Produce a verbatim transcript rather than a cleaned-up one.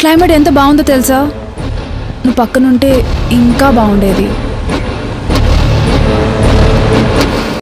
Climate ఎంత బాగుందో తెలుసా? నువ్వు పక్కనుంటే ఇంకా బాగుండేది.